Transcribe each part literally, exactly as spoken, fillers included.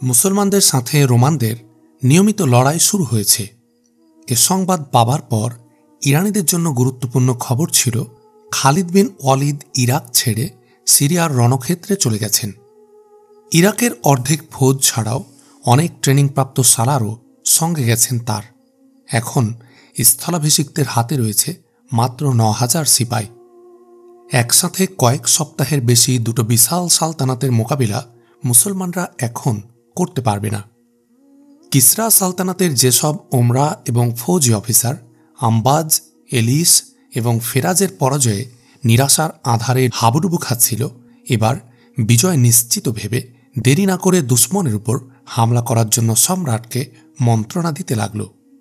মুসলমানদের সাথে রোমানদের নিয়মিত লড়াই শুরু হয়েছে। এ সংবাদ পাবার পর ইরানিদের জন্য গুরুত্বপূর্ণ খবর ছিল খালিদ বিন ওয়ালিদ ইরাক ছেড়ে সিরিয়ার রণক্ষেত্রে চলে গেছেন। ইরাকের অর্ধেক ফৌজ ছাড়াও অনেক ট্রেনিংপ্রাপ্ত সালারও সঙ্গে গেছেন তার। এখন স্থলাভিষিক্তের হাতে রয়েছে মাত্র ন হাজার সিপাই। একসাথে কয়েক সপ্তাহের বেশি দুটো বিশাল সালতানাতের মোকাবিলা মুসলমানরা এখন করতে পারবে না। কিসরা সালতানাতের যেসব ওমরা এবং ফৌজি অফিসার আম্বাজ, এলিস এবং ফেরাজের পরাজয়ে নিরাশার আধারে হাবুডুবু খাচ্ছিল, এবার বিজয় নিশ্চিত ভেবে দেরি না করে দুশ্মনের উপর হামলা করার জন্য সম্রাটকে মন্ত্রণা দিতে লাগল।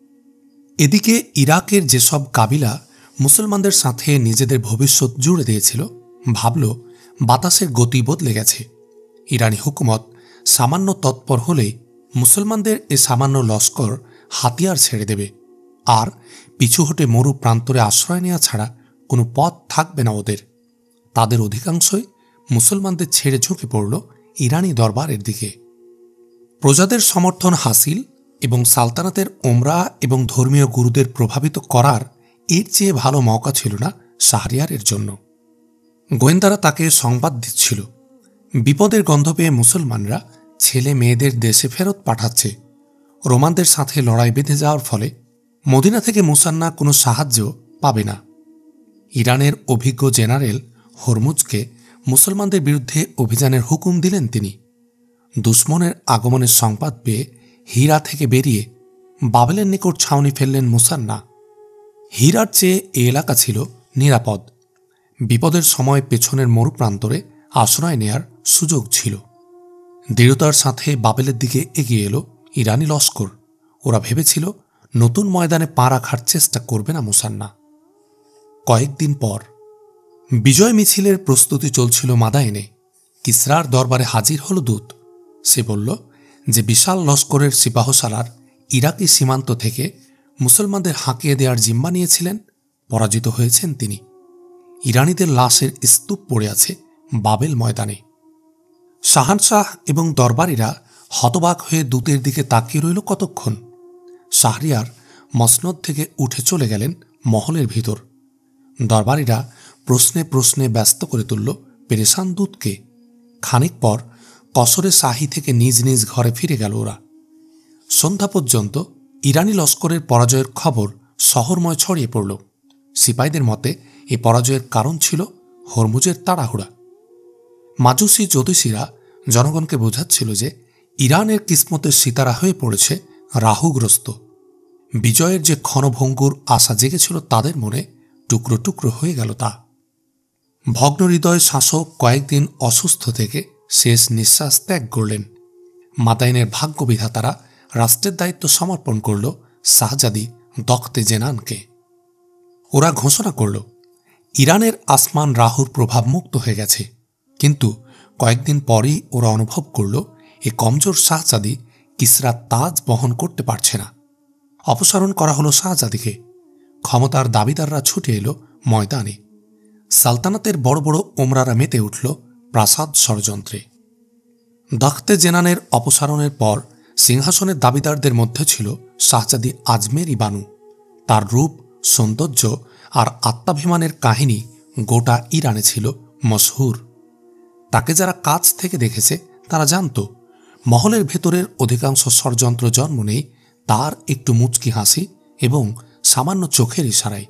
এদিকে ইরাকের যেসব কাবিলা মুসলমানদের সাথে নিজেদের ভবিষ্যৎ জুড়ে দিয়েছিল, ভাবল বাতাসের গতি বদলে গেছে। ইরানি হুকুমত সামান্য তৎপর হলেই মুসলমানদের এ সামান্য লস্কর হাতিয়ার ছেড়ে দেবে, আর পিছু হটে মরু প্রান্তরে আশ্রয় নেওয়া ছাড়া কোনো পথ থাকবে না ওদের। তাদের অধিকাংশই মুসলমানদের ছেড়ে ঝুঁকে পড়ল ইরানি দরবারের দিকে। প্রজাদের সমর্থন হাসিল এবং সালতানাতের ওমরা এবং ধর্মীয় গুরুদের প্রভাবিত করার এর চেয়ে ভালো মওকা ছিল না শাহরিয়ারের জন্য। গোয়েন্দারা তাকে সংবাদ দিচ্ছিল, বিপদের গন্ধ পেয়ে মুসলমানরা ছেলে মেয়েদের দেশে ফেরত পাঠাচ্ছে। রোমানদের সাথে লড়াই বেঁধে যাওয়ার ফলে মদিনা থেকে মুসান্না কোনো সাহায্য পাবে না। ইরানের অভিজ্ঞ জেনারেল হরমুজকে মুসলমানদের বিরুদ্ধে অভিযানের হুকুম দিলেন তিনি। দুশ্মনের আগমনের সংবাদ পেয়ে হীরা থেকে বেরিয়ে বাবেলের নিকট ছাউনি ফেললেন মুসান্না। হীরার চেয়ে এ এলাকা ছিল নিরাপদ। বিপদের সময় পেছনের মরুপ্রান্তরে আশ্রয় নেয়ার সুযোগ ছিল। দৃঢ়তার সাথে বাবেলের দিকে এগিয়ে এলো ইরানি লস্কর। ওরা ভেবেছিল নতুন ময়দানে পা রাখার চেষ্টা করবে না মুসান্না। কয়েকদিন পর বিজয় মিছিলের প্রস্তুতি চলছিল মাদায়েনে। কিসরার দরবারে হাজির হল দূত। সে বলল যে বিশাল লস্করের সিপাহসালার ইরাকি সীমান্ত থেকে মুসলমানদের হাঁকিয়ে দেওয়ার জিম্মা নিয়েছিলেন, পরাজিত হয়েছেন তিনি। ইরানিদের লাশের স্তূপ পড়ে আছে বাবেল ময়দানে। শাহানশাহ এবং দরবারীরা হতবাক হয়ে দূতের দিকে তাকিয়ে রইল কতক্ষণ। শাহরিয়ার মসনদ থেকে উঠে চলে গেলেন মহলের ভিতর। দরবারীরা প্রশ্নে প্রশ্নে ব্যস্ত করে তুলল পেরেশান দূতকে। খানিক পর কসরে শাহী থেকে নিজ নিজ ঘরে ফিরে গেল ওরা। সন্ধ্যা পর্যন্ত ইরানি লস্করের পরাজয়ের খবর শহরময় ছড়িয়ে পড়ল। সিপাইদের মতে এ পরাজয়ের কারণ ছিল হরমুজের তাড়াহুড়া। মাজুসি জ্যোতিষীরা জনগণকে বোঝাচ্ছিল যে ইরানের কিসমতের সিতারা হয়ে পড়েছে রাহুগ্রস্ত। বিজয়ের যে ক্ষণভঙ্গুর আশা জেগেছিল তাদের মনে টুকরো টুকরো হয়ে গেল তা। ভগ্ন হৃদয় শাসক কয়েকদিন অসুস্থ থেকে শেষ নিঃশ্বাস ত্যাগ করলেন। মাদায়েনের ভাগ্য বিধাতারা রাষ্ট্রের দায়িত্ব সমর্পণ করল শাহজাদি দখতে জেনানকে। ওরা ঘোষণা করল ইরানের আসমান রাহুর প্রভাব মুক্ত হয়ে গেছে। কিন্তু কয়েকদিন পরই ওরা অনুভব করল এ কমজোর শাহজাদি কিসরার তাজ বহন করতে পারছে না। অপসারণ করা হলো শাহজাদিকে। ক্ষমতার দাবিদাররা ছুটে এলো ময়দানে। সালতানাতের বড় বড় ওমরারা মেতে উঠল প্রাসাদ ষড়যন্ত্রে। দখতে জেনানের অপসারণের পর সিংহাসনের দাবিদারদের মধ্যে ছিল শাহজাদি আজমেরি বানু। তার রূপ, সৌন্দর্য আর আত্মাভিমানের কাহিনী গোটা ইরানে ছিল মশহুর। তাকে যারা কাছ থেকে দেখেছে তারা জানত মহলের ভেতরের অধিকাংশ ষড়যন্ত্র জন্ম নেই তার একটু মুচকি হাসি এবং সামান্য চোখের ইশারায়।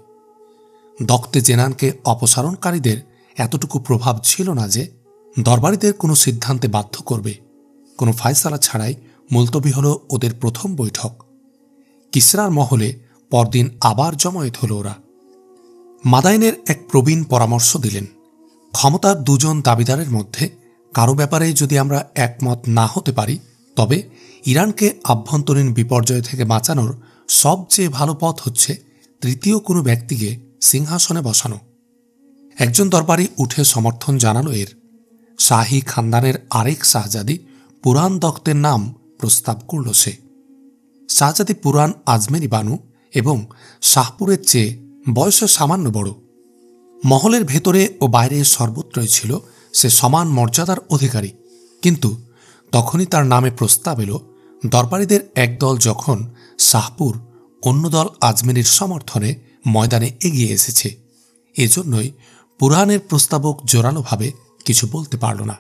দখতে জেনানকে অপসারণকারীদের এতটুকু প্রভাব ছিল না যে দরবারীদের কোনো সিদ্ধান্তে বাধ্য করবে। কোনো ফায়সালা ছাড়াই মুলতবি হল ওদের প্রথম বৈঠক। কিসরার মহলে পরদিন আবার জমায়েত হল ওরা। মাদায়েনের এক প্রবীণ পরামর্শ দিলেন, ক্ষমতার দুজন দাবিদারের মধ্যে কারো ব্যাপারে যদি আমরা একমত না হতে পারি, তবে ইরানকে আভ্যন্তরীণ বিপর্যয় থেকে বাঁচানোর সবচেয়ে ভালো পথ হচ্ছে তৃতীয় কোনো ব্যক্তিকে সিংহাসনে বসানো। একজন দরবারি উঠে সমর্থন জানালো এর। শাহী খানদানের আরেক শাহজাদি পুরান দখতের নাম প্রস্তাব করল সে। শাহজাদি পুরান আজমেরি বানু এবং শাহপুরের চেয়ে বয়সে সামান্য বড়। মহলের ভেতরে ও বাইরে সর্বত্রই ছিল সে সমান মর্যাদার অধিকারী। কিন্তু তখনই তার নামে প্রস্তাব এলো দরবারীদের একদল যখন শাহপুর, অন্য দল আজমেরির সমর্থনে ময়দানে এগিয়ে এসেছে। এজন্যই পুরাণের প্রস্তাবক জোরালোভাবে কিছু বলতে পারল না।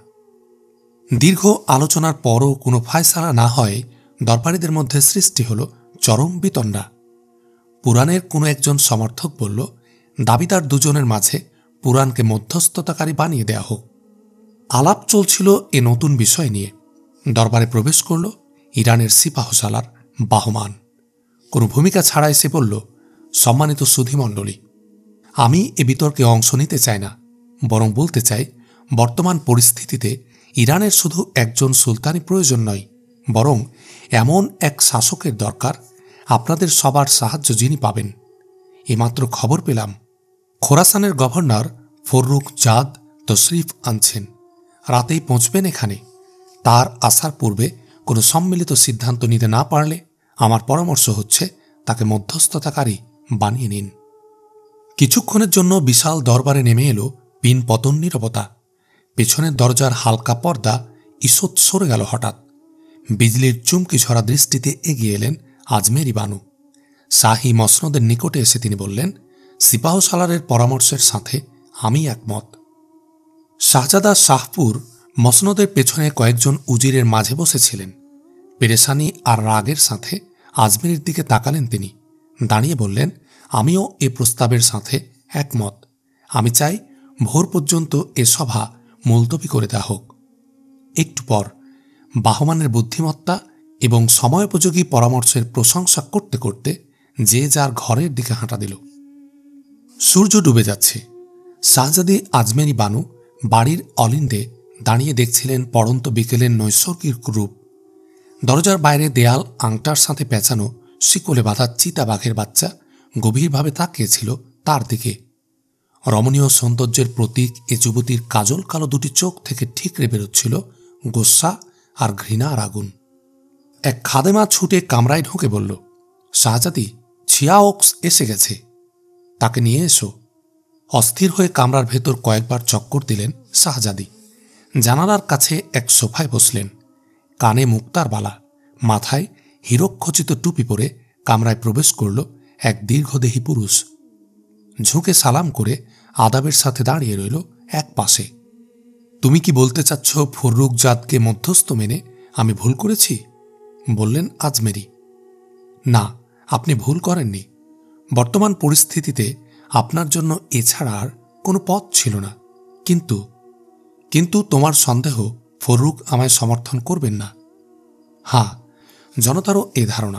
দীর্ঘ আলোচনার পরও কোনো ফায়সালা না হয় দরবারীদের মধ্যে সৃষ্টি হল চরম বিতণ্ডা। পুরাণের কোনো একজন সমর্থক বলল, দাবিদার দুজনের মাঝে পুরাণকে মধ্যস্থতাকারী বানিয়ে দেয়া হোক। আলাপ চলছিল এ নতুন বিষয় নিয়ে। দরবারে প্রবেশ করল ইরানের সিপাহসালার বাহমান। কোনো ভূমিকা ছাড়াই সে বলল, সম্মানিত সুধীমণ্ডলী, আমি এ বিতর্কে অংশ নিতে চাই না, বরং বলতে চাই বর্তমান পরিস্থিতিতে ইরানের শুধু একজন সুলতানই প্রয়োজন নয়, বরং এমন এক শাসকের দরকার আপনাদের সবার সাহায্য যিনি পাবেন। এমাত্র খবর পেলাম খোরাসানের গভর্নর ফররুখ জাদ তশরিফ আনছেন, রাতেই পৌঁছবেন এখানে। তার আসার পূর্বে কোনো সম্মিলিত সিদ্ধান্ত নিতে না পারলে আমার পরামর্শ হচ্ছে তাকে মধ্যস্থতাকারী বানিয়ে নিন। কিছুক্ষণের জন্য বিশাল দরবারে নেমে এলো পিন পতন নীরবতা। পেছনের দরজার হালকা পর্দা ঈষৎ সরে গেল হঠাৎ। বিজলির চুমকি ঝরা দৃষ্টিতে এগিয়ে এলেন আজমেরি বানু। শাহী মসনদের নিকটে এসে তিনি বললেন, সিপাহসালারের পরামর্শের সাথে আমি একমত। শাহজাদা শাহপুর মসনদের পেছনে কয়েকজন উজিরের মাঝে বসেছিলেন। পেরেশানি আর রাগের সাথে আজমেরির দিকে তাকালেন তিনি। দাঁড়িয়ে বললেন, আমিও এ প্রস্তাবের সাথে একমত। আমি চাই ভোর পর্যন্ত এ সভা মুলতবি করে দেওয়া হোক। একটু পর বাহমানের বুদ্ধিমত্তা এবং সময়োপযোগী পরামর্শের প্রশংসা করতে করতে যে যার ঘরের দিকে হাঁটা দিল। সূর্য ডুবে যাচ্ছে। শাহজাদি আজমেরি বানু বাড়ির অলিন্দে দাঁড়িয়ে দেখছিলেন পড়ন্ত বিকেলের নৈসর্গিক রূপ। দরজার বাইরে দেয়াল আংটার সাথে পেঁচানো শিকলে বাঁধা চিতা বাঘের বাচ্চা গভীরভাবে তাকিয়েছিল তার দিকে। রমণীয় সৌন্দর্যের প্রতীক এ যুবতীর কাজল কালো দুটি চোখ থেকে ঠিকরে বেরোচ্ছিল গোস্সা আর ঘৃণার আগুন। এক খাদেমা ছুটে কামরায় ঢুকে বলল, শাহজাদি, ছিয়াওক্স এসে গেছে, তাকে নিয়ে এসো। অস্থির হয়ে কামরার ভেতর কয়েকবার চক্কর দিলেন শাহজাদি। জানালার কাছে এক সোফায় বসলেন। কানে মুক্তার বালা, মাথায় হীরকখচিত টুপি পরে কামরায় প্রবেশ করল এক দীর্ঘদেহী পুরুষ। ঝুঁকে সালাম করে আদাবের সাথে দাঁড়িয়ে রইল এক পাশে। তুমি কি বলতে চাচ্ছ ফররুখ জাদকে মধ্যস্থ মেনে আমি ভুল করেছি? বললেন আজমেরি। না, আপনি ভুল করেননি। বর্তমান পরিস্থিতিতে আপনার জন্য এছাড়া আর কোনো পথ ছিল না। কিন্তু কিন্তু তোমার সন্দেহ ফররুখ আমায় সমর্থন করবেন না? হ্যাঁ, জনতারও এ ধারণা।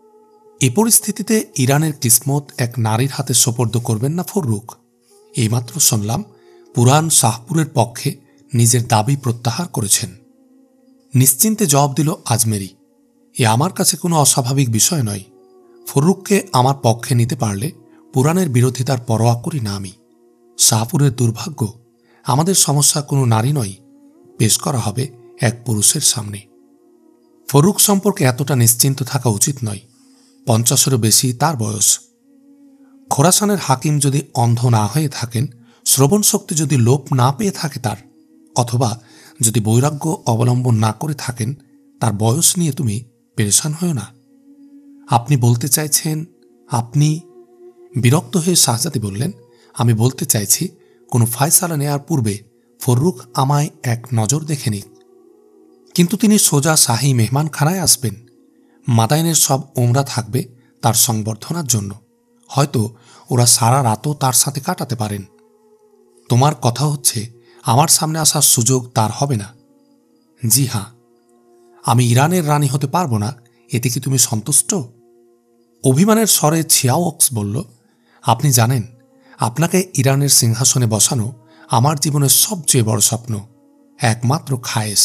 এ পরিস্থিতিতে ইরানের কিসমত এক নারীর হাতে সোপর্দ করবেন না ফররুখ। এইমাত্র শুনলাম পুরান শাহপুরের পক্ষে নিজের দাবি প্রত্যাহার করেছেন। নিশ্চিন্তে জবাব দিল আজমেরি, এ আমার কাছে কোনো অস্বাভাবিক বিষয় নয়। ফররুখকে আমার পক্ষে নিতে পারলে পুরাণের বিরোধিতার পরোয়া করি না আমি। শাহপুরের দুর্ভাগ্য, আমাদের সমস্যা কোনো নারী নয়, পেশ করা হবে এক পুরুষের সামনে। ফররুখ সম্পর্কে এতটা নিশ্চিন্ত থাকা উচিত নয়। পঞ্চাশেরও বেশি তার বয়স। খোরাসানের হাকিম যদি অন্ধ না হয়ে থাকেন, শ্রবণ শক্তি যদি লোপ না পেয়ে থাকে তার, অথবা যদি বৈরাগ্য অবলম্বন না করে থাকেন, তার বয়স নিয়ে তুমি পেরেশান হও না। আপনি বলতে চাইছেন আপনি বিরক্ত হয়ে শাহজাদি বললেন, আমি বলতে চাইছি কোনো ফায়সালা নেয়ার পূর্বে ফররুখ আমায় এক নজর দেখে নিক। কিন্তু তিনি সোজা শাহী মেহমানখানায় আসবেন। মাদাইনের সব ওমরা থাকবে তার সংবর্ধনার জন্য। হয়তো ওরা সারা রাতও তার সাথে কাটাতে পারেন। তোমার কথা হচ্ছে আমার সামনে আসার সুযোগ তার হবে না? জি হ্যাঁ। আমি ইরানের রানী হতে পারবো না, এতে কি তুমি সন্তুষ্ট? অভিমানের স্বরে ছিয়াওক্স বলল, আপনি জানেন আপনাকে ইরানের সিংহাসনে বসানো আমার জীবনের সবচেয়ে বড় স্বপ্ন, একমাত্র খায়েশ।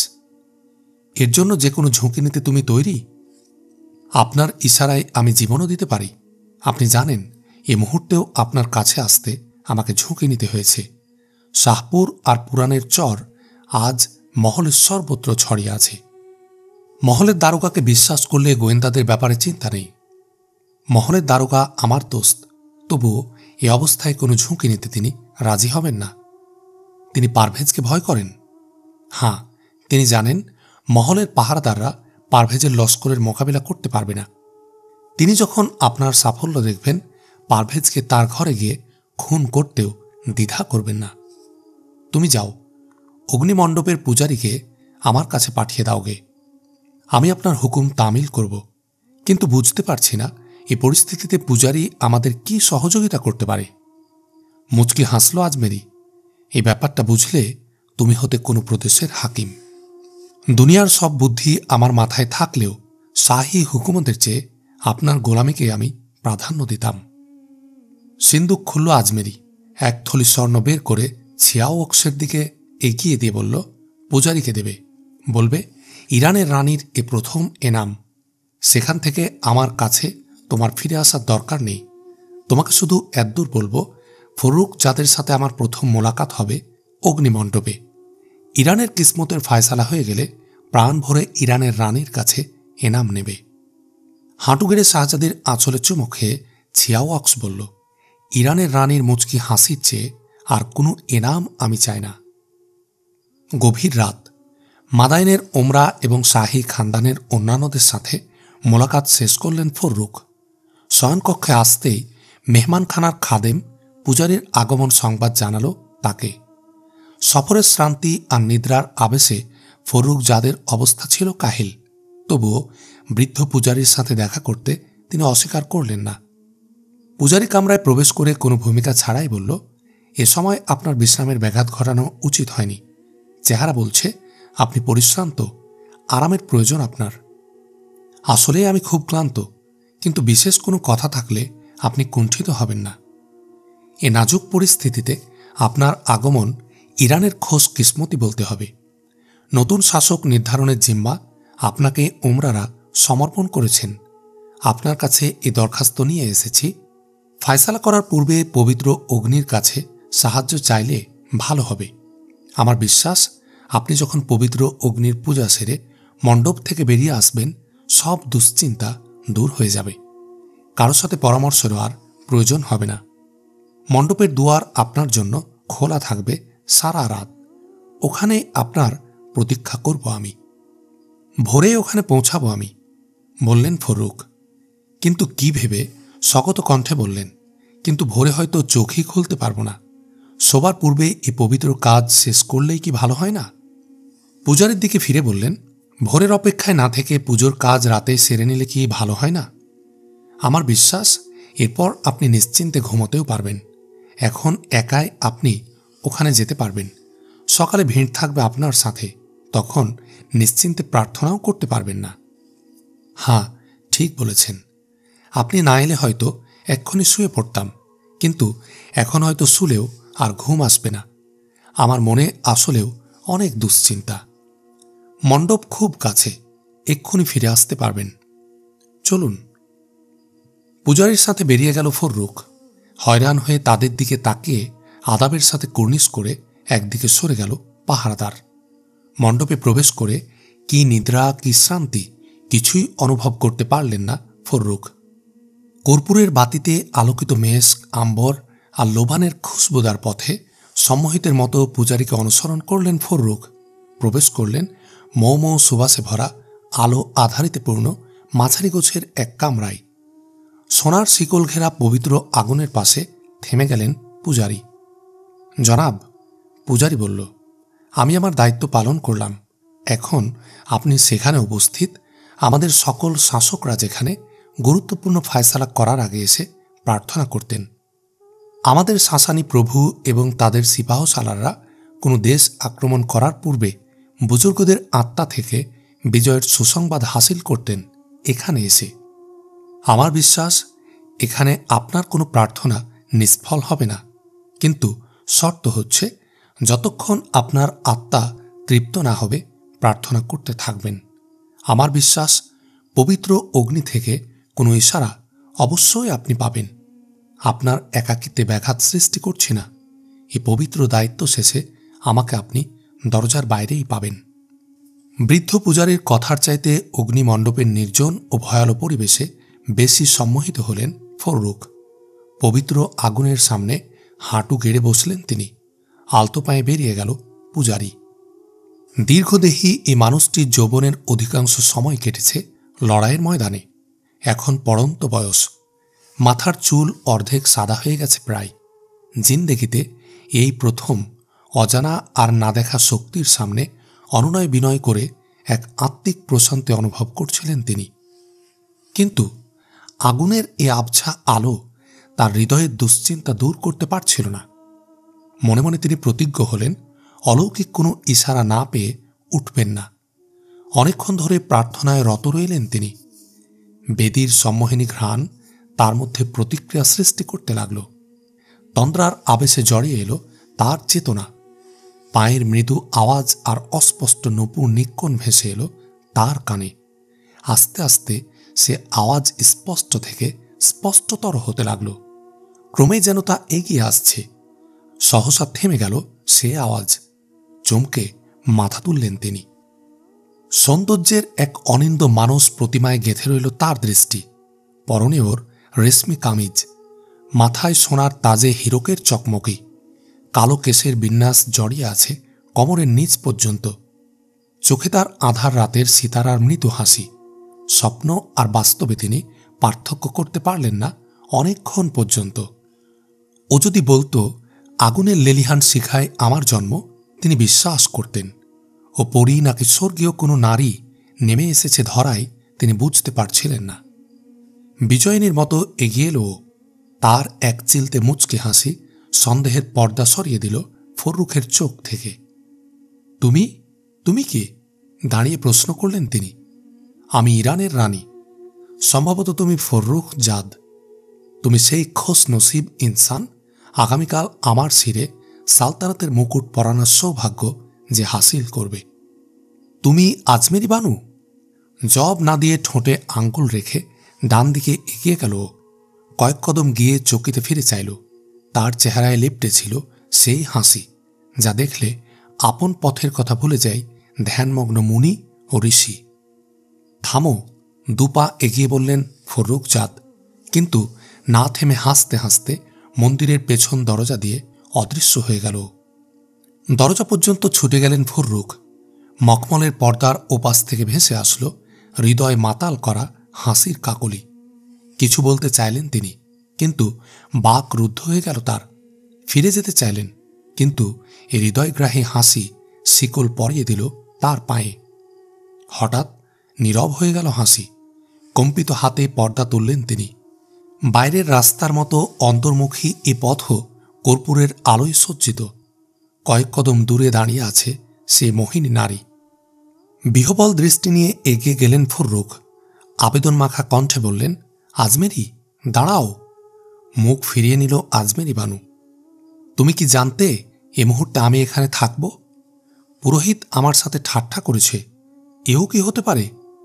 এর জন্য যে কোনো ঝুঁকি নিতে তুমি তৈরি? আপনার ইশারায় আমি জীবনও দিতে পারি। আপনি জানেন এ মুহূর্তেও আপনার কাছে আসতে আমাকে ঝুঁকি নিতে হয়েছে। শাহপুর আর পুরাণের চর আজ মহলের সর্বত্র ছড়িয়ে আছে। মহলের দারোগাকে বিশ্বাস করলে গোয়েন্দাদের ব্যাপারে চিন্তা নেই। মহলের দারোগা আমার দোস্ত, তবুও এ অবস্থায় কোনো ঝুঁকি নিতে তিনি রাজি হবেন না। তিনি পারভেজকে ভয় করেন। হ্যাঁ, তিনি জানেন মহলের পাহারাদাররা পারভেজের লস্করের মোকাবিলা করতে পারবে না। তিনি যখন আপনার সাফল্য দেখবেন, পারভেজকে তার ঘরে গিয়ে খুন করতেও দ্বিধা করবেন না। তুমি যাও, অগ্নিমণ্ডপের পূজারীকে আমার কাছে পাঠিয়ে দাওগে। আমি আপনার হুকুম তামিল করব, কিন্তু বুঝতে পারছি না এই পরিস্থিতিতে পূজারী আমাদের কি সহযোগিতা করতে পারে। মুচকি হাসল আজমেরি। এই ব্যাপারটা বুঝলে তুমি হতে কোনো প্রদেশের হাকিম। দুনিয়ার সব বুদ্ধি আমার মাথায় থাকলেও শাহী হুকুমতের চেয়ে আপনার গোলামিকে আমি প্রাধান্য দিতাম। সিন্দুক খুলল আজমেরি। এক থলি স্বর্ণ বের করে ছিয়াও অক্সের দিকে এগিয়ে দিয়ে বলল, পূজারীকে দেবে, বলবে ইরানের রানীর এ প্রথম এনাম। সেখান থেকে আমার কাছে তোমার ফিরে আসার দরকার নেই। তোমাকে শুধু এতদূর বলবো, ফরুক যাদের সাথে আমার প্রথম মোলাকাত হবে অগ্নিমণ্ডপে। ইরানের কিসমতের ফায়সালা হয়ে গেলে প্রাণ ভরে ইরানের রানীর কাছে এনাম নেবে। হাঁটু গেড়ে শাহজাদির আঁচলে চুমো খেয়ে ছিয়াও অক্স বলল, ইরানের রানীর মুচকি হাসির চেয়ে আর কোনো এনাম আমি চাই না। গভীর রাত। মাদাইনের ওমরা এবং শাহী খানদানের অন্যান্যদের সাথে মোলাকাত শেষ করলেন ফররুখ। শয়নকক্ষে আসতেই মেহমানখানার খাদেম পূজারীর আগমন সংবাদ জানালো তাকে। সফরের শ্রান্তি আর নিদ্রার আবেশে ফররুখ যাদের অবস্থা ছিল কাহিল, তবুও বৃদ্ধ পূজারীর সাথে দেখা করতে তিনি অস্বীকার করলেন না। পূজারী কামরায় প্রবেশ করে কোনো ভূমিকা ছাড়াই বলল, এ সময় আপনার বিশ্রামের ব্যাঘাত ঘটানো উচিত হয়নি। চেহারা বলছে আপনি পরিশ্রান্ত, আরামের প্রয়োজন আপনার। আসলে আমি খুব ক্লান্ত, কিন্তু বিশেষ কোনো কথা থাকলে আপনি কুণ্ঠিত হবেন না। এ নাজুক পরিস্থিতিতে আপনার আগমন ইরানের খোঁজ কিসমতি বলতে হবে। নতুন শাসক নির্ধারণের জিম্মা আপনাকে উমরারা সমর্পণ করেছেন। আপনার কাছে এ দরখাস্ত নিয়ে এসেছি। ফায়সালা করার পূর্বে পবিত্র অগ্নির কাছে সাহায্য চাইলে ভালো হবে। আমার বিশ্বাস, আপনি যখন পবিত্র অগ্নির পূজা সেরে মণ্ডপ থেকে বেরিয়ে আসবেন, সব দুশ্চিন্তা দূর হয়ে যাবে। কারো সাথে পরামর্শেরও আর প্রয়োজন হবে না। মণ্ডপের দুয়ার আপনার জন্য খোলা থাকবে সারা রাত। ওখানে আপনার প্রতীক্ষা করব আমি। ভোরে ওখানে পৌঁছাবো আমি, বললেন ফররুখ। কিন্তু কি ভেবে শকত কণ্ঠে বললেন, কিন্তু ভোরে হয়তো চোখই খুলতে পারবো না। শোবার পূর্বে এই পবিত্র কাজ শেষ করলেই কি ভালো হয় না? পূজারের দিকে ফিরে বললেন, ভোরের অপেক্ষায় না থেকে পুজোর কাজ রাতে সেরে নিলে কি ভালো হয় না? আমার বিশ্বাস এরপর আপনি নিশ্চিন্তে ঘুমোতেও পারবেন। এখন একাই আপনি ওখানে যেতে পারবেন। সকালে ভিড় থাকবে আপনার সাথে, তখন নিশ্চিন্তে প্রার্থনাও করতে পারবেন না। হ্যাঁ, ঠিক বলেছেন। আপনি না এলে হয়তো এক্ষুনি শুয়ে পড়তাম, কিন্তু এখন হয়তো শুলেও আর ঘুম আসবে না। আমার মনে আসলেও অনেক দুশ্চিন্তা। মণ্ডপ খুব কাছে, এক্ষুনি ফিরে আসতে পারবেন। চলুন। পূজারীর সাথে বেরিয়ে গেল ফররুখ। হয়রান হয়ে তাদের দিকে তাকিয়ে আদাবের সাথে কুর্নিশ করে একদিকে সরে গেল পাহারাদার। মণ্ডপে প্রবেশ করে কি নিদ্রা কি শ্রান্তি কিছুই অনুভব করতে পারলেন না ফররুখ। কর্পূরের বাতিতে আলোকিত মেস, আম্বর আর লোবানের খুশবুদার পথে সম্মোহিতের মতো পূজারীকে অনুসরণ করলেন ফররুখ। প্রবেশ করলেন মৌ মৌ সুবাসে ভরা আলো আধারিতে পূর্ণ মাঝারি গোছের এক কামরায়। সোনার শিকল ঘেরা পবিত্র আগুনের পাশে থেমে গেলেন পূজারী। জনাব, পূজারী বলল, আমি আমার দায়িত্ব পালন করলাম। এখন আপনি সেখানে উপস্থিত আমাদের সকল শাসকরা যেখানে গুরুত্বপূর্ণ ফায়সালা করার আগে এসে প্রার্থনা করতেন। আমাদের শাসানি প্রভু এবং তাদের সিপাহ সালাররা কোনো দেশ আক্রমণ করার পূর্বে বুজুর্গদের আত্মা থেকে বিজয়ের সুসংবাদ হাসিল করতেন এখানে এসে। আমার বিশ্বাস এখানে আপনার কোনো প্রার্থনা নিষ্ফল হবে না, কিন্তু শর্ত হচ্ছে যতক্ষণ আপনার আত্মা তৃপ্ত না হবে প্রার্থনা করতে থাকবেন। আমার বিশ্বাস পবিত্র অগ্নি থেকে কোনো ইশারা অবশ্যই আপনি পাবেন। আপনার একাকিত্বে ব্যাঘাত সৃষ্টি করছি না। এই পবিত্র দায়িত্ব শেষে আমাকে আপনি দরজার বাইরেই পাবেন। বৃদ্ধ পূজারীর কথার চাইতে অগ্নিমণ্ডপের নির্জন ও ভয়ালো পরিবেশে বেশি সম্মোহিত হলেন ফররুখ। পবিত্র আগুনের সামনে হাঁটু গেড়ে বসলেন তিনি। আলতো পায়ে বেরিয়ে গেল পূজারী। দীর্ঘদেহী এই মানুষটির যৌবনের অধিকাংশ সময় কেটেছে লড়াইয়ের ময়দানে। এখন পড়ন্ত বয়স, মাথার চুল অর্ধেক সাদা হয়ে গেছে প্রায়। জিন্দেগিতে এই প্রথম অজানা আর না দেখা শক্তির সামনে অনুনয় বিনয় করে এক আত্মিক প্রশান্তি অনুভব করছিলেন তিনি। কিন্তু আগুনের এ আবছা আলো তার হৃদয়ের দুশ্চিন্তা দূর করতে পারছিল না। মনে মনে তিনি প্রতিজ্ঞ হলেন অলৌকিক কোনো ইশারা না পেয়ে উঠবেন না। অনেকক্ষণ ধরে প্রার্থনায় রত রইলেন তিনি। বেদীর সম্মোহিনী ঘ্রাণ তার মধ্যে প্রতিক্রিয়া সৃষ্টি করতে লাগল। তন্দ্রার আবেশে জড়িয়ে এলো তার চেতনা। পায়ের মৃদু আওয়াজ আর অস্পষ্ট নূপুর নিক্কণ ভেসে এলো তার কানে। আস্তে আস্তে সে আওয়াজ স্পষ্ট থেকে স্পষ্টতর হতে লাগল। ক্রমেই যেন তা এগিয়ে আসছে। সহসা থেমে গেল সে আওয়াজ। চমকে মাথা তুললেন তিনি। সৌন্দর্যের এক অনিন্দ মানস প্রতিমায় গেঁথে রইল তার দৃষ্টি। পরনে ওর রেশমি কামিজ, মাথায় সোনার তাজে হীরকের চকমকি, কালো কেশের বিন্যাস জড়িয়ে আছে কোমরের নিচ পর্যন্ত। চোখে তার আধার রাতের সিতারার মৃদু হাসি। স্বপ্ন আর বাস্তবে তিনি পার্থক্য করতে পারলেন না অনেকক্ষণ পর্যন্ত। ও যদি বলতো আগুনের লেলিহান শিখায় আমার জন্ম, তিনি বিশ্বাস করতেন। ও পরী নাকি স্বর্গীয় কোনো নারী নেমে এসেছে ধরায় তিনি বুঝতে পারছিলেন না। বিজয়িনীর মতো এগিয়ে এলো। তার এক চিলতে মুচকি হাসি সন্দেহের পর্দা সরিয়ে দিল ফররুখের চোখ থেকে। তুমি তুমি কি? দাঁড়িয়ে প্রশ্ন করলেন তিনি। আমি ইরানের রানী। সম্ভবত তুমি ফররুখ জাদ। তুমি সেই খোশ নসিব ইনসান, আগামীকাল আমার শিরে সালতানাতের মুকুট পরানোর সৌভাগ্য যে হাসিল করবে। তুমি আজমেরি বানু? জবাব না দিয়ে ঠোঁটে আঙ্গুল রেখে ডান দিকে এগিয়ে গেল। কয়েক কদম গিয়ে চকিতে ফিরে চাইল। তার চেহারায় লেপ্টে ছিল সেই হাসি যা দেখলে আপন পথের কথা ভুলে যায় ধ্যানমগ্ন মুনি ও ঋষি। থামো, দুপা এগিয়ে বললেন ফররুখ জাদ, কিন্তু না থেমে হাসতে হাসতে মন্দিরের পেছন দরজা দিয়ে অদৃশ্য হয়ে গেল। দরজা পর্যন্ত ছুটে গেলেন ফররুখ। মখমলের পর্দার ওপাশ থেকে ভেসে আসলো হৃদয় মাতাল করা হাসির কাকলি। কিছু বলতে চাইলেন তিনি, কিন্তু বাক রুদ্ধ হয়ে গেল তার। ফিরে যেতে চাইলেন, কিন্তু এই হৃদয়গ্রাহী হাসি শিকল পরিয়ে দিল তার পায়ে। হঠাৎ নীরব হয়ে গেল হাসি। কম্পিত হাতে পর্দা তুললেন তিনি। বাইরের রাস্তার মতো অন্তর্মুখী এ পথও কর্পূরের আলোয় সজ্জিত। কয়েক কদম দূরে দাঁড়িয়ে আছে সে মোহিনী নারী। বিহবল দৃষ্টি নিয়ে এগিয়ে গেলেন ফররুখ। আবেদন মাখা কণ্ঠে বললেন, আজমেরি, দাঁড়াও। মুখ ফিরিয়ে নিল আজমেরি বানু। তুমি কি জানতে এ মুহূর্তে আমি এখানে থাকব? পুরোহিত আমার সাথে ঠাট্টা করেছে। এও কি হতে পারে?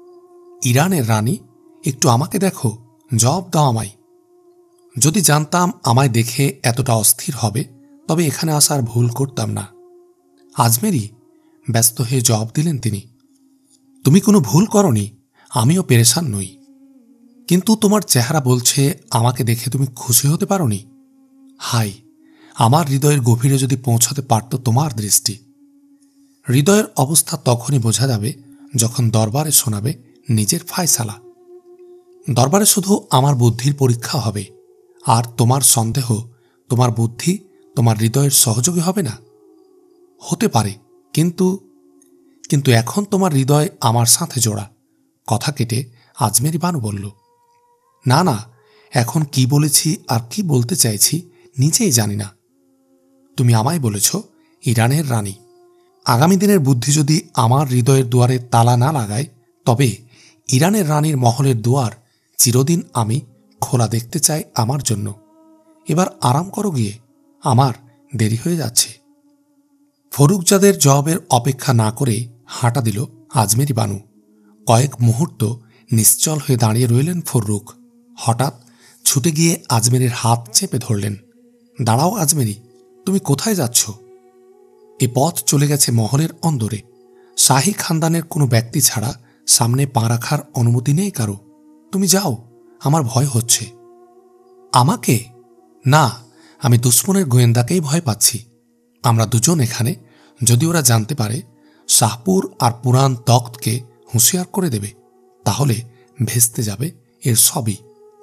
ইরানের রানী, একটু আমাকে দেখো, জবাব দাও আমায়। যদি জানতাম আমায় দেখে এতটা অস্থির হবে, তবে এখানে আসার ভুল করতাম না। আজমেরি, ব্যস্ত হয়ে জবাব দিলেন তিনি। তুমি কোনো ভুল করনি, আমিও পেরেশান নই। কিন্তু তোমার চেহারা বলছে আমাকে দেখে তুমি খুশি হতে পারোনি। হাই, আমার হৃদয়ের গভীরে যদি পৌঁছাতে পারত তোমার দৃষ্টি। হৃদয়ের অবস্থা তখনই বোঝা যাবে যখন দরবারে শোনাবে নিজের ফায়সালা। দরবারে শুধু আমার বুদ্ধির পরীক্ষা হবে, আর তোমার সন্দেহ তোমার বুদ্ধি তোমার হৃদয়ের সহযোগী হবে না। হতে পারে, কিন্তু কিন্তু এখন তোমার হৃদয় আমার সাথে জোড়া। কথা কেটে আজমেরি বানু বলল, না না, এখন কি বলেছি আর কি বলতে চাইছি নিজেই জানি না। তুমি আমায় বলেছ ইরানের রানী। আগামী দিনের বুদ্ধি যদি আমার হৃদয়ের দুয়ারে তালা না লাগায়, তবে ইরানের রানীর মহলের দুয়ার চিরদিন আমি খোলা দেখতে চাই আমার জন্য। এবার আরাম করো গিয়ে, আমার দেরি হয়ে যাচ্ছে। ফররুখজাদের জবাবের অপেক্ষা না করে হাঁটা দিল আজমেরি বানু। কয়েক মুহূর্ত নিশ্চল হয়ে দাঁড়িয়ে রইলেন ফররুখ। হঠাৎ ছুটে গিয়ে আজমেরির হাত চেপে ধরলেন। দাঁড়াও আজমেরি, তুমি কোথায় যাচ্ছ? এ পথ চলে গেছে মহলের অন্দরে। শাহী খানদানের কোনো ব্যক্তি ছাড়া সামনে পা রাখার অনুমতি নেই কারো। তুমি যাও, আমার ভয় হচ্ছে। আমাকে? না, আমি দুশ্মনের গোয়েন্দাকেই ভয় পাচ্ছি। আমরা দুজন এখানে, যদি ওরা জানতে পারে শাহপুর আর পুরান তখ্তকে হুঁশিয়ার করে দেবে, তাহলে ভেস্তে যাবে এর সবই।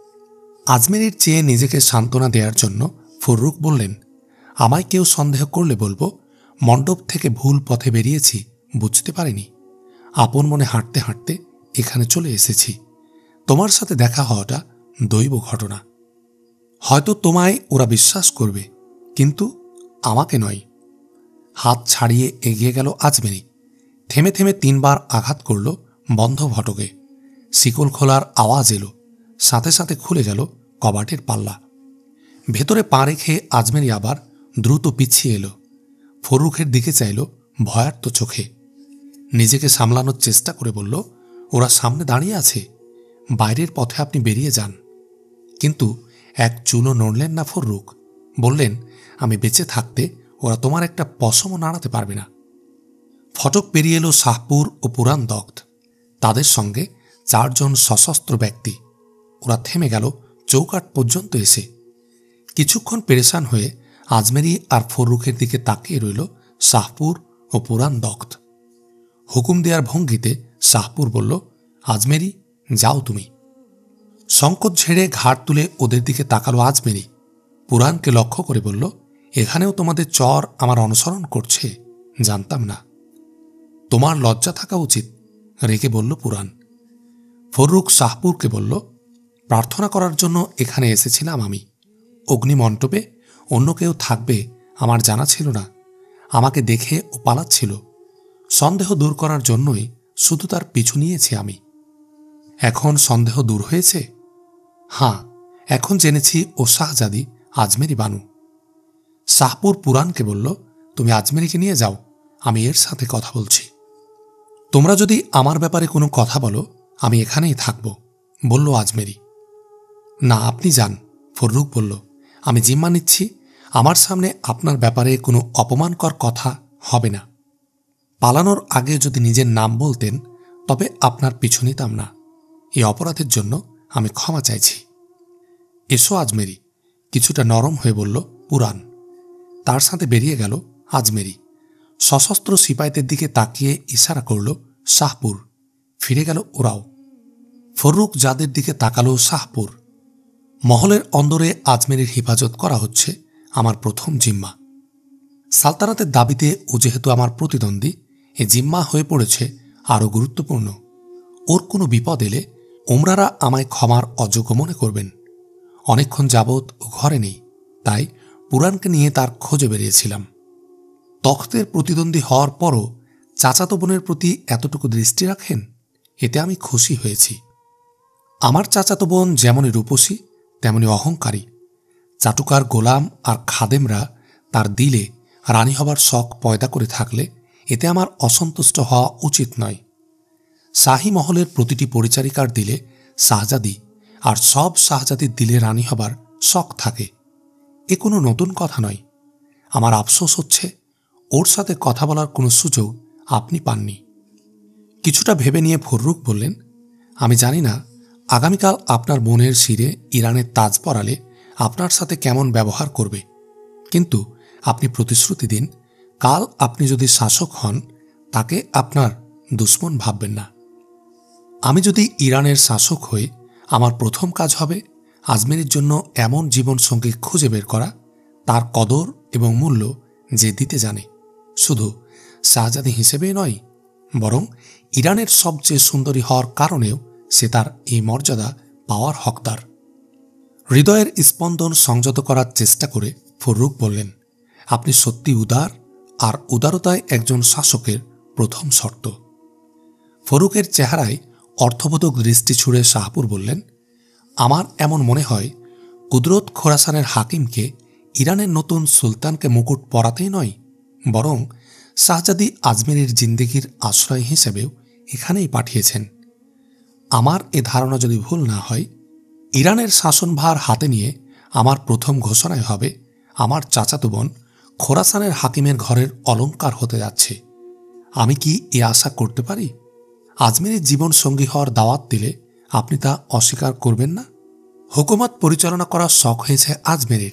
আজমেরির চেয়ে নিজেকে সান্ত্বনা দেওয়ার জন্য ফররুখ বললেন, আমায় কেউ সন্দেহ করলে বলবো মণ্ডপ থেকে ভুল পথে বেরিয়েছি, বুঝতে পারিনি। আপন মনে হাঁটতে হাঁটতে এখানে চলে এসেছি। তোমার সাথে দেখা হওয়াটা দৈব ঘটনা। হয়তো তোমায় ওরা বিশ্বাস করবে, কিন্তু আমাকে নয়। হাত ছাড়িয়ে এগিয়ে গেল আজমেরি। থেমে থেমে তিনবার আঘাত করল বন্ধ ফটকে। শিকল খোলার আওয়াজ এলো, সাথে সাথে খুলে গেল কবাটের পাল্লা। ভেতরে পা রেখে আজমেরি আবার দ্রুত পিছিয়ে এলো। ফররুখের দিকে চাইল ভয়ার্ত চোখে। নিজেকে সামলানোর চেষ্টা করে বলল, ওরা সামনে দাঁড়িয়ে আছে, বাইরের পথে আপনি বেরিয়ে যান। কিন্তু এক চুলও নড়লেন না ফররুখ। বললেন, আমি বেঁচে থাকতে ওরা তোমার একটা পশমও নাড়াতে পারবে না। ফটক পেরিয়ে এলো শাহপুর ও পুরান তখ্ত, তাদের সঙ্গে চারজন সশস্ত্র ব্যক্তি। ওরা থেমে গেল চৌকাঠ পর্যন্ত এসে। কিছুক্ষণ পেরেশান হয়ে আজমেরি আর ফররুখের দিকে তাকিয়ে রইল শাহপুর ও পুরান তখ্ত। হুকুম দেওয়ার ভঙ্গিতে শাহপুর বলল, আজমেরি, যাও তুমি। সংকট ঝেড়ে ঘাড় তুলে ওদের দিকে তাকালো আজমেরি। পুরানকে লক্ষ্য করে বলল, এখানেও তোমাদের চর আমার অনুসরণ করছে, জানতাম না। তোমার লজ্জা থাকা উচিত, রেগে বলল পুরান। ফররুখ শাহপুরকে বলল, প্রার্থনা করার জন্য এখানে এসেছিলাম আমি। অগ্নিমণ্ডপে অন্য কেউ থাকবে আমার জানা ছিল না। আমাকে দেখে ও পালাচ্ছিল। সন্দেহ দূর করার জন্যই শুধু তার পিছু নিয়েছি আমি। এখন সন্দেহ দূর হয়েছে? হ্যাঁ, এখন জেনেছি ও শাহজাদি আজমেরি বানু। শাহপুর পুরানকে বলল, তুমি আজমেরিকে নিয়ে যাও, আমি এর সাথে কথা বলছি। তোমরা যদি আমার ব্যাপারে কোনো কথা বলো, আমি এখানেই থাকব, বলল আজমেরি। না, আপনি যান, ফররুখ বলল। আমি জিম্মা নিচ্ছি, আমার সামনে আপনার ব্যাপারে কোনো অপমানকর কথা হবে না। পালানোর আগে যদি নিজের নাম বলতেন, তবে আপনার পিছু নিতাম না। এই অপরাধের জন্য আমি ক্ষমা চাইছি। এসো আজমেরি, কিছুটা নরম হয়ে বলল পুরান। তার সাথে বেরিয়ে গেল আজমেরি। সশস্ত্র সিপাইদের দিকে তাকিয়ে ইশারা করল শাহপুর। ফিরে গেল ওরাও। ফররুখ যাদের দিকে তাকালো শাহপুর। মহলের অন্দরে আজমেরির হেফাজত করা হচ্ছে আমার প্রথম জিম্মা। সালতানাতের দাবিতে ও যেহেতু আমার প্রতিদ্বন্দ্বী, এ জিম্মা হয়ে পড়েছে আরও গুরুত্বপূর্ণ। ওর কোনো বিপদ এলে ওমরারা আমায় ক্ষমার অযোগ্য মনে করবেন। অনেকক্ষণ যাবৎ ও ঘরে নেই, তাই পুরানকে নিয়ে তার খোঁজে বেরিয়েছিলাম। তখ্তের প্রতিদ্বন্দ্বী হওয়ার পরও চাচাতো বোনের প্রতি এতটুকু দৃষ্টি রাখেন, এতে আমি খুশি হয়েছি। আমার চাচাতো বোন যেমনই রূপসী তেমনি অহংকারী। চাটুকার গোলাম আর খাদেমরা তার দিলে রানী হবার শখ পয়দা করে থাকলে এতে আমার অসন্তুষ্ট হওয়া উচিত নয়। শাহী মহলের প্রতিটি পরিচারিকার দিলে শাহজাদি, আর সব শাহজাদির দিলে রানী হবার শখ থাকে। এ কোনো নতুন কথা নয়। আমার আফসোস হচ্ছে ওর সাথে কথা বলার কোনো সুযোগ আপনি পাননি। কিছুটা ভেবে নিয়ে ফররুখ বললেন, আমি জানি না আগামীকাল আপনার বোনের শিরে ইরানের তাজ পরালে আপনার সাথে কেমন ব্যবহার করবে, কিন্তু আপনি প্রতিশ্রুতি দিন, কাল আপনি যদি শাসক হন তাকে আপনার দুশ্মন ভাববেন না। আমি যদি ইরানের শাসক হই, আমার প্রথম কাজ হবে আজমেরির জন্য এমন জীবনসঙ্গী খুঁজে বের করা, তার কদর এবং মূল্য যে দিতে জানে, শুধু শাহজাদি হিসেবেই নয়, বরং ইরানের সবচেয়ে সুন্দরী হওয়ার কারণেও সে তার এই মর্যাদা পাওয়ার হকদার। হৃদয়ের স্পন্দন সংযত করার চেষ্টা করে ফররুখ বললেন, আপনি সত্যি উদার, আর উদারতায় একজন শাসকের প্রথম শর্ত। ফররুখের চেহারায় অর্থবোধক দৃষ্টি ছুড়ে শাহপুর বললেন, আমার এমন মনে হয় কুদরত খোরাসানের হাকিমকে ইরানের নতুন সুলতানকে মুকুট পরাতেই নয়, বরং শাহজাদি আজমেরির জিন্দেগির আশ্রয় হিসেবেও এখানেই পাঠিয়েছেন। আমার এ ধারণা যদি ভুল না হয়, ইরানের শাসনভার হাতে নিয়ে আমার প্রথম ঘোষণায় হবে আমার চাচাতো বোন খোরাসানের হাকিমের ঘরের অলঙ্কার হতে যাচ্ছে। আমি কি এ আশা করতে পারি? আজমেরির জীবন সঙ্গী হওয়ার দাওয়াত দিলে আপনি তা অস্বীকার করবেন না? হুকুমত পরিচালনা করার শখ হয়েছে আজমেরির।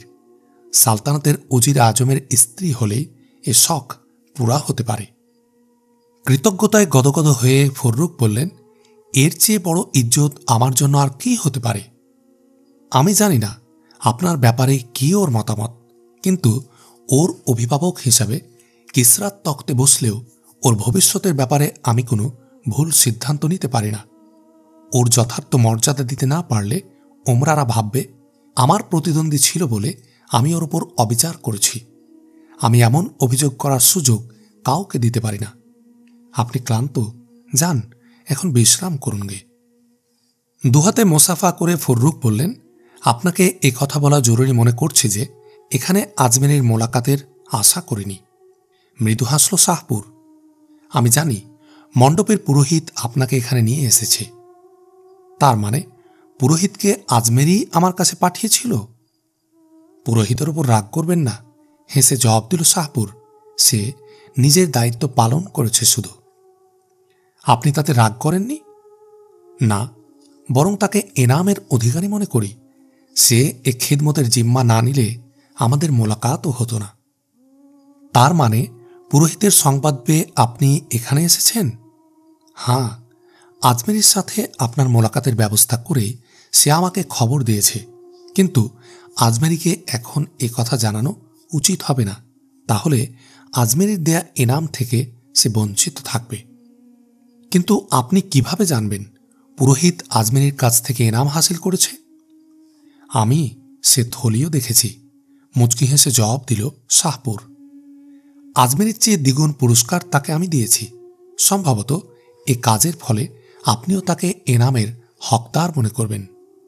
সালতানাতের উজির আজমের স্ত্রী হলেই এ শখ পুরা হতে পারে। কৃতজ্ঞতায় গদগদ হয়ে ফররুখ বললেন, এর চেয়ে বড় ইজ্জত আমার জন্য আর কি হতে পারে? আমি জানি না আপনার ব্যাপারে কি ওর মতামত, কিন্তু ওর অভিভাবক হিসাবে কিসরার তখ্তে বসলেও ওর ভবিষ্যতের ব্যাপারে আমি কোনো ভুল সিদ্ধান্ত নিতে পারি না। ওর যথার্থ মর্যাদা দিতে না পারলে ওমরারা ভাববে আমার প্রতিদ্বন্দ্বী ছিল বলে আমি ওর ওপর অবিচার করেছি। আমি এমন অভিযোগ করার সুযোগ কাউকে দিতে পারি না। আপনি ক্লান্ত, যান এখন বিশ্রাম করুন গে। দুহাতে মোসাফা করে ফররুখ বললেন, আপনাকে এ কথা বলা জরুরি মনে করছি যে এখানে আজমেরির মোলাকাতের আশা করিনি। মৃদু হাসল শাহপুর। আমি জানি মণ্ডপের পুরোহিত আপনাকে এখানে নিয়ে এসেছে। তার মানে পুরোহিতকে আজমেরি আমার কাছে পাঠিয়েছিল? পুরোহিতের ওপর রাগ করবেন না, হেসে জবাব দিল শাহপুর। সে নিজের দায়িত্ব পালন করেছে শুধু। আপনি তাতে রাগ করেননি? না, বরং তাকে এনামের অধিকারী মনে করি। সে এ খিদমতের জিম্মা না নিলে আমাদের মোলাকাতও হতো না। তার মানে পুরোহিতের সংবাদ পেয়ে আপনি এখানে এসেছেন? হ্যাঁ, আজমেরির সাথে আপনার মোলাকাতের ব্যবস্থা করে সে আমাকে খবর দিয়েছে, কিন্তু আজমেরিকে এখন এ কথা জানানো উচিত হবে না। তাহলে আজমেরির দেয়া এনাম থেকে সে বঞ্চিত থাকবে। কিন্তু আপনি কিভাবে জানবেন পুরোহিত আজমেরির কাছ থেকে এনাম হাসিল করেছে? আমি সে থলিও দেখেছি, মুচকি হেসে জবাব দিল শাহপুর। আজমেরির চেয়ে দ্বিগুণ পুরস্কার তাকে আমি দিয়েছি। সম্ভবত এ কাজের ফলে আপনিও তাকে এনামের হকদার মনে করবেন।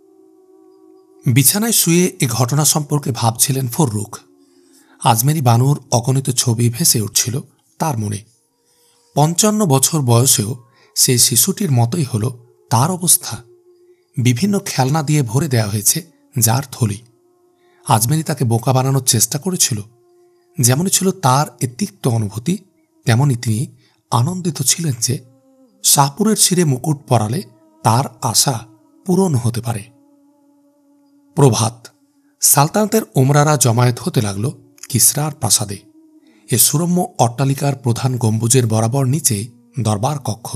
বিছানায় শুয়ে এ ঘটনা সম্পর্কে ভাবছিলেন ফররুখ। আজমেরি বানুর অগণিত ছবি ভেসে উঠছিল তার মনে। পঞ্চান্ন বছর বয়সেও সেই শিশুটির মতোই হল তার অবস্থা। বিভিন্ন খেলনা দিয়ে ভরে দেয়া হয়েছে যার থলি। আজমেরি তাকে বোকা বানানোর চেষ্টা করেছিল। যেমনই ছিল তার এ তিক্ত অনুভূতি, তেমনই তিনি আনন্দিত ছিলেন যে শাহপুরের শিরে মুকুট পরালে তার আশা পূরণ হতে পারে। প্রভাত। সালতানাতের ওমরারা জমায়েত হতে লাগল কিসরার প্রাসাদে। এ সুরম্য অট্টালিকার প্রধান গম্বুজের বরাবর নিচেই দরবার কক্ষ।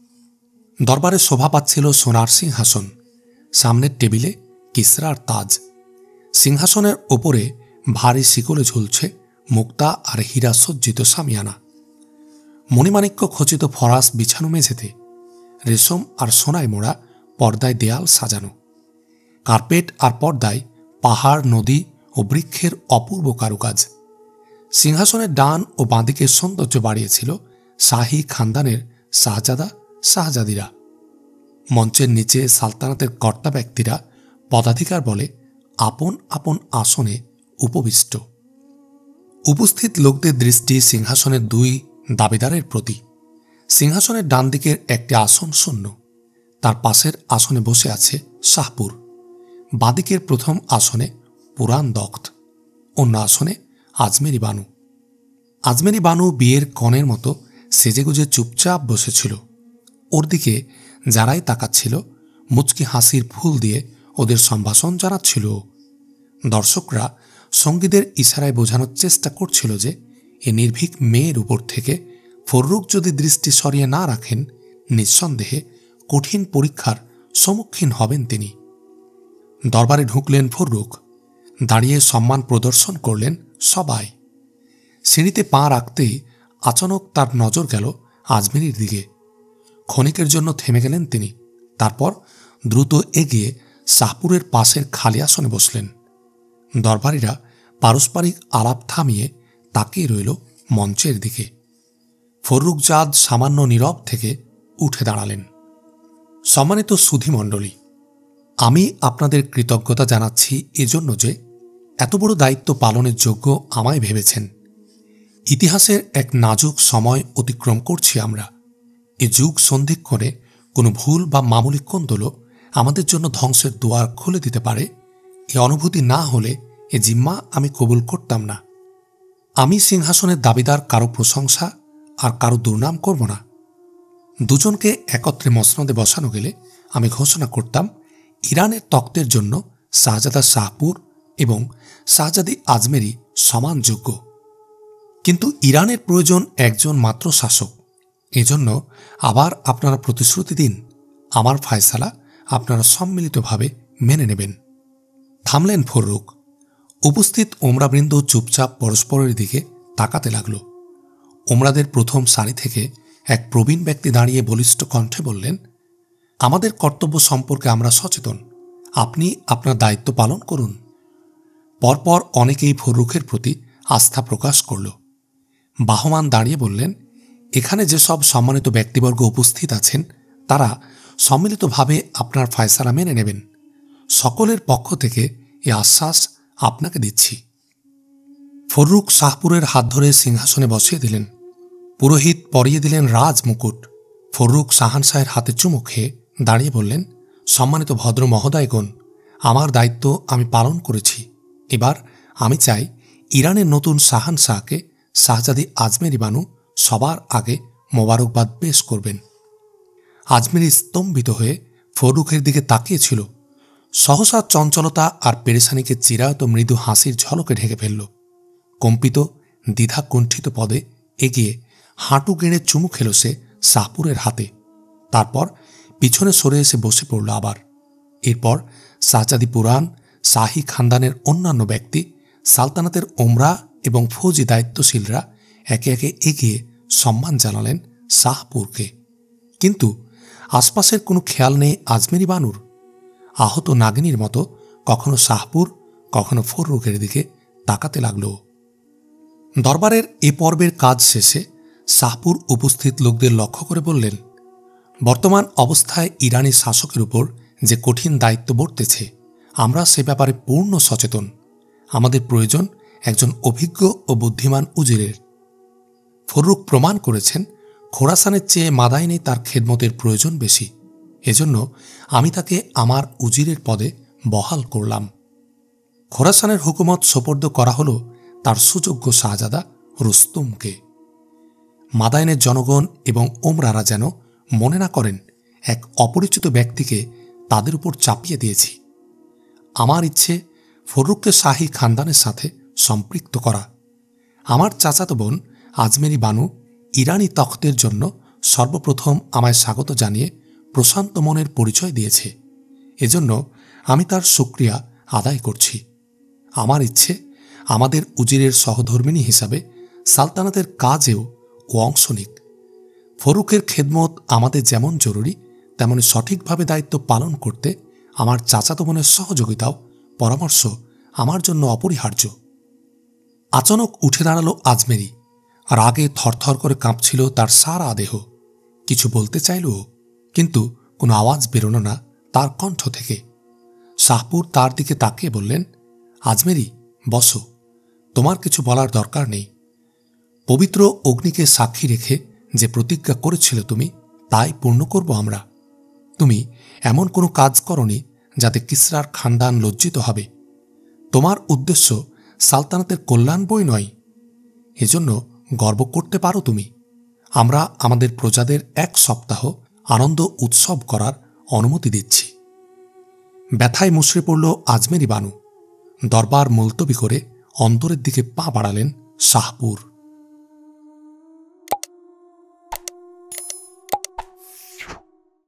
দরবারে শোভা পাচ্ছিল সোনার সিংহাসন, সামনের টেবিলে কিসরার তাজ। সিংহাসনের ওপরে ভারী শিকলে ঝুলছে মুক্তা আর হীরা সজ্জিত সামিয়ানা। মণিমাণিক্য খচিত ফরাস বিছানো মেঝেতে রেশম আর সোনায় মোড়া পর্দায় দেয়াল সাজানো। কার্পেট আর পর্দায় পাহাড়, নদী ও বৃক্ষের অপূর্ব কারুকাজ। সিংহাসনের ডান ও বাঁদিকের সৌন্দর্য বাড়িয়েছিল শাহী খানদানের শাহজাদা শাহজাদিরা। মঞ্চের নিচে সালতানাতের কর্তা ব্যক্তিরা পদাধিকার বলে আপন আপন আসনে উপবিষ্ট। উপস্থিত লোকদের দৃষ্টি সিংহাসনের দুই দাবিদারের প্রতি। সিংহাসনের ডান দিকের একটি আসন শূন্য, তার পাশের আসনে বসে আছে শাহপুর। বাদিকের প্রথম আসনে পুরাণ দখ্ত, অন্য আসনে আজমেরি বানু। আজমেরি বানু বিয়ের কনের মতো সেজেগুজে চুপচাপ বসেছিল। ওর দিকে যারাই তাকাচ্ছিল মুচকি হাসির ফুল দিয়ে ওদের সম্ভাষণ জানাচ্ছিল। দর্শকরা সঙ্গীদের ইশারায় বোঝানোর চেষ্টা করছিল যে এ নির্ভীক মেয়ের উপর থেকে ফররুখ যদি দৃষ্টি সরিয়ে না রাখেন, নিঃসন্দেহে কঠিন পরীক্ষার সম্মুখীন হবেন তিনি। দরবারে ঢুকলেন ফররুখ। দাঁড়িয়ে সম্মান প্রদর্শন করলেন সবাই। সিঁড়িতে পা রাখতেই আচানক তার নজর গেল আজমেরির দিকে। ক্ষণিকের জন্য থেমে গেলেন তিনি। তারপর দ্রুত এগিয়ে শাহপুরের পাশের খালি আসনে বসলেন। দরবারীরা পারস্পরিক আলাপ থামিয়ে তাকিয়ে রইল মঞ্চের দিকে। ফররুখজাদ সামান্য নীরব থেকে উঠে দাঁড়ালেন। সম্মানিত সুধীমণ্ডলী, আমি আপনাদের কৃতজ্ঞতা জানাচ্ছি এজন্য যে এত বড় দায়িত্ব পালনের যোগ্য আমায় ভেবেছেন। ইতিহাসের এক নাজুক সময় অতিক্রম করছি আমরা। এ যুগ সন্ধিক্ষণে কোনো ভুল বা মামুলি কোন্দলও আমাদের জন্য ধ্বংসের দুয়ার খুলে দিতে পারে। এ অনুভূতি না হলে এ জিম্মা আমি কবুল করতাম না। আমি সিংহাসনের দাবিদার কারো প্রশংসা আর কারো দুর্নাম করব না। দুজনকে একত্রে মসনদে বসানো গেলে আমি ঘোষণা করতাম ইরানের তখ্তের জন্য শাহজাদা শাহপুর এবং শাহজাদি আজমেরি সমান যোগ্য। কিন্তু ইরানের প্রয়োজন একজন মাত্র শাসক। এজন্য আবার আপনারা প্রতিশ্রুতি দিন আমার ফায়সালা আপনারা সম্মিলিতভাবে মেনে নেবেন। থামলেন ফররুখ। উপস্থিত ওমরাবৃন্দ চুপচাপ পরস্পরের দিকে তাকাতে লাগল। ওমরাদের প্রথম সারি থেকে এক প্রবীণ ব্যক্তি দাঁড়িয়ে বলিষ্ঠ কণ্ঠে বললেন, আমাদের কর্তব্য সম্পর্কে আমরা সচেতন, আপনি আপনার দায়িত্ব পালন করুন। পরপর অনেকেই ফররুখের প্রতি আস্থা প্রকাশ করল। বাহমান দাঁড়িয়ে বললেন, এখানে যেসব সম্মানিত ব্যক্তিবর্গ উপস্থিত আছেন তারা সম্মিলিতভাবে আপনার ফায়সালা মেনে নেবেন। সকলের পক্ষ থেকে এ আশ্বাস আপনাকে দিচ্ছি। ফররুখ শাহপুরের হাত ধরে সিংহাসনে বসিয়ে দিলেন। পুরোহিত পরিয়ে দিলেন রাজ মুকুট। ফররুখ শাহানশাহের হাতে চুমু খেয়ে দাঁড়িয়ে বললেন, সম্মানিত ভদ্র মহোদয়গণ, আমার দায়িত্ব আমি পালন করেছি। এবার আমি চাই ইরানের নতুন শাহানশাহকে শাহজাদি আজমেরি বানু সবার আগে মোবারকবাদ পেশ করবেন। আজমেরি স্তম্ভিত হয়ে ফররুখের দিকে তাকিয়েছিল। সহসা চঞ্চলতা আর পেরেশানিকে চিরায়ত মৃদু হাসির ঝলকে ঢেকে ফেলল। কম্পিত দ্বিধাকুণ্ঠিত পদে এগিয়ে হাঁটু গেড়ে চুমু খেল সে শাহপুরের হাতে। তারপর পিছনে সরে এসে বসে পড়ল আবার। এরপর শাহজাদি পুরান, শাহী খানদানের অন্যান্য ব্যক্তি, সালতানাতের ওমরা এবং ফৌজি দায়িত্বশীলরা একে একে এগিয়ে সম্মান জানালেন শাহপুরকে। কিন্তু আশপাশের কোনো খেয়াল নেই আজমেরি বানুর। আহত নাগিনীর মতো কখনো শাহপুর, কখনো ফররুখের দিকে তাকাতে লাগল। দরবারের এ পর্বের কাজ শেষে শাহপুর উপস্থিত লোকদের লক্ষ্য করে বললেন, বর্তমান অবস্থায় ইরানি শাসকের উপর যে কঠিন দায়িত্ব বর্তেছে, আমরা সে ব্যাপারে পূর্ণ সচেতন। আমাদের প্রয়োজন একজন অভিজ্ঞ ও বুদ্ধিমান উজিরের। ফররুখ প্রমাণ করেছেন খোরাসানের চেয়ে মাদাইনে তার খেদমতের প্রয়োজন বেশি। এজন্য আমি তাকে আমার উজিরের পদে বহাল করলাম। খোরাসানের হুকুমত সোপর্দ করা হল তার সুযোগ্য শাহজাদা রুস্তুমকে। মাদাইনের জনগণ এবং ওমরারা যেন মনে না করেন এক অপরিচিত ব্যক্তিকে তাদের উপর চাপিয়ে দিয়েছি। আমার ইচ্ছে ফররুখকে শাহী খানদানের সাথে সম্পৃক্ত করা। আমার চাচাতো বোন আজমেরি বানু ইরানি তখ্তের জন্য সর্বপ্রথম আমায় স্বাগত জানিয়ে প্রশান্ত মনের পরিচয় দিয়েছে। এজন্য আমি তার শুকরিয়া আদায় করছি। আমার ইচ্ছে আমাদের উজিরের সহধর্মিণী হিসাবে সালতানাতের কাজেও ও অংশ নিক। ফররুখের খেদমত আমাদের যেমন জরুরি, তেমনি সঠিকভাবে দায়িত্ব পালন করতে আমার চাচাতো বোনের সহযোগিতাও পরামর্শ আমার জন্য অপরিহার্য। আচানক উঠে দাঁড়ালো আজমেরি। রাগে থরথর করে কাঁপছিল তার সারা দেহ। কিছু বলতে চাইল, কিন্তু কোনো আওয়াজ বেরোল না তার কণ্ঠ থেকে। শাহপুর তার দিকে তাকিয়ে বললেন, আজমেরি বসো, তোমার কিছু বলার দরকার নেই। পবিত্র অগ্নিকে সাক্ষী রেখে যে প্রতিজ্ঞা করেছিল তুমি, তাই পূর্ণ করব আমরা। তুমি এমন কোনো কাজ করনি যাতে কিসরার খানদান লজ্জিত হবে। তোমার উদ্দেশ্য সালতানাতের কল্যাণ বই নয়। এজন্য গর্ব করতে পারো তুমি। আমরা আমাদের প্রজাদের এক সপ্তাহ আনন্দ উৎসব করার অনুমতি দিচ্ছি। ব্যথায় মুষড়ে পড়ল আজমেরি বানু। দরবার মুলতবি করে অন্তরের দিকে পা বাড়ালেন শাহপুর।